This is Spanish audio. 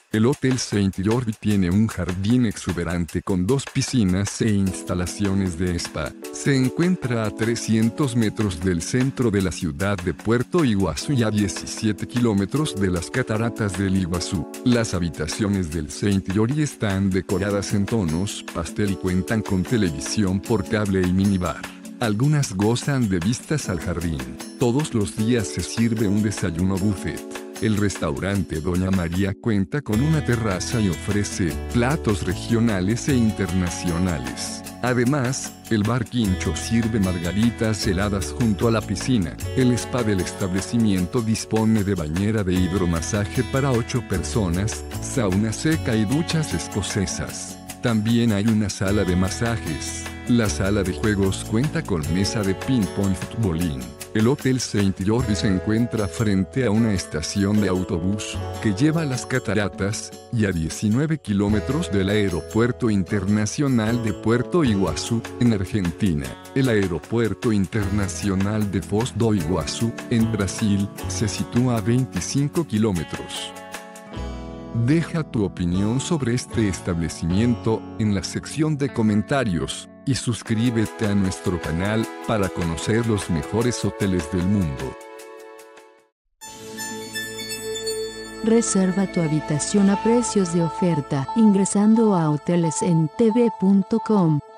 El Hotel Saint Jordi tiene un jardín exuberante con 2 piscinas e instalaciones de spa. Se encuentra a 300 metros del centro de la ciudad de Puerto Iguazú y a 17 kilómetros de las cataratas del Iguazú. Las habitaciones del Saint Jordi están decoradas en tonos pastel y cuentan con televisión por cable y minibar. Algunas gozan de vistas al jardín. Todos los días se sirve un desayuno buffet. El restaurante Doña María cuenta con una terraza y ofrece platos regionales e internacionales. Además, el bar Quincho sirve margaritas heladas junto a la piscina. El spa del establecimiento dispone de bañera de hidromasaje para 8 personas, sauna seca y duchas escocesas. También hay una sala de masajes. La sala de juegos cuenta con mesa de ping-pong y futbolín. El Hotel Saint Jordi se encuentra frente a una estación de autobús que lleva a las cataratas y a 19 kilómetros del Aeropuerto Internacional de Puerto Iguazú, en Argentina. El Aeropuerto Internacional de Foz do Iguazú, en Brasil, se sitúa a 25 kilómetros. Deja tu opinión sobre este establecimiento en la sección de comentarios y suscríbete a nuestro canal para conocer los mejores hoteles del mundo. Reserva tu habitación a precios de oferta ingresando a hotelesentv.com.